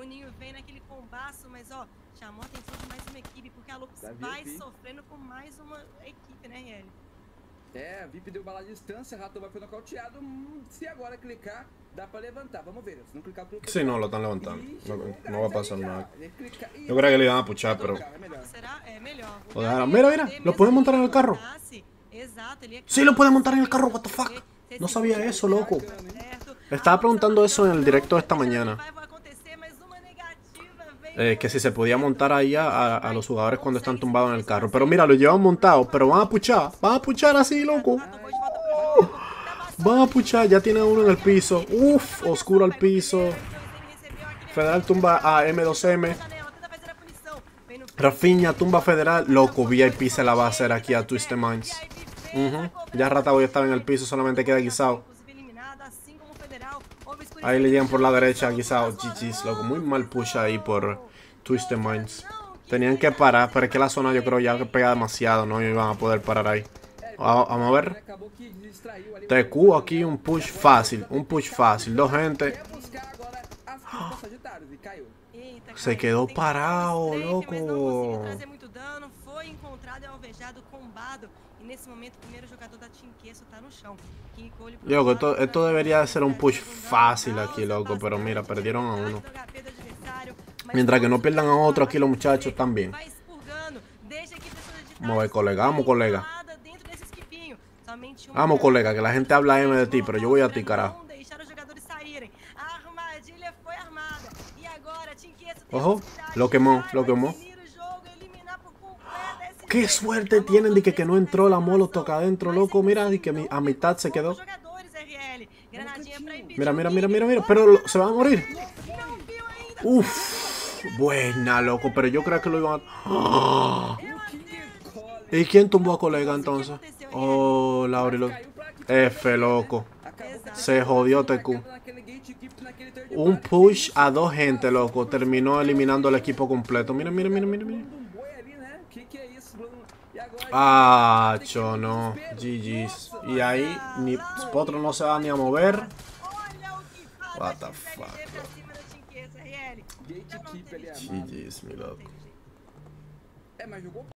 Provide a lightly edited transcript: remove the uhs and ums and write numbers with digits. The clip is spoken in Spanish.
Ninho vem naquele combaço, mas ó, chamou a atenção de mais uma equipe, porque a Lux vai sofrendo com mais uma equipe, né, RL? É, a VIP deu bala de distância, Rato foi nocauteado. Se agora clicar, dá pra levantar. Vamos ver. Se não clicar pro Sí, no, lo están levantando. No va a pasar nada. Yo creía que le iban a puchar, pero... Será? É melhor. Mira, mira, lo pueden montar en el carro. Sí, lo pueden montar en el carro, what the fuck. No sabía eso, loco. Estaba preguntando eso en el directo de esta mañana. Que si se podía montar ahí a los jugadores cuando están tumbados en el carro. Pero mira, lo llevan montado, pero van a puchar así, loco. Van a puchar, ya tiene uno en el piso. Uf, oscuro al piso. Federal tumba a M2M. Rafinha tumba Federal. Loco, VIP se la va a hacer aquí a Twisted Minds. Ya Rataboy estaba en el piso, solamente queda Guisao. Ahí le llegan por la derecha a Guisao. GG's, loco. Muy mal push ahí por Twisted Minds. Tenían que parar, pero es que la zona yo creo ya que pega demasiado, no iban a poder parar ahí. Vamos a ver. TQ aquí, un push fácil. Dos gente. Se quedó parado, loco. Loco, esto debería de ser un push fácil aquí, loco. Pero mira, perdieron a uno. Mientras que no pierdan a otro aquí los muchachos también. Vamos a ver, colega. Vamos, colega, que la gente habla M de ti, pero yo voy a ti, carajo. Ojo, lo quemó. Qué suerte tienen de que no entró la Molotov acá adentro, loco. Mira, de que a mitad se quedó. Mira. Pero se va a morir. Uf, buena, loco. Pero yo creo que lo iban a... ¿Y quién tumbó a colega entonces? Oh, Lauri, F, loco. Se jodió TQ. Un push a dos gente, loco. Terminó eliminando el equipo completo. Mira. Ah, no. GG's. Y ahí ni Spotro no se va ni a mover. What the fuck, bro. GG's, mi loco.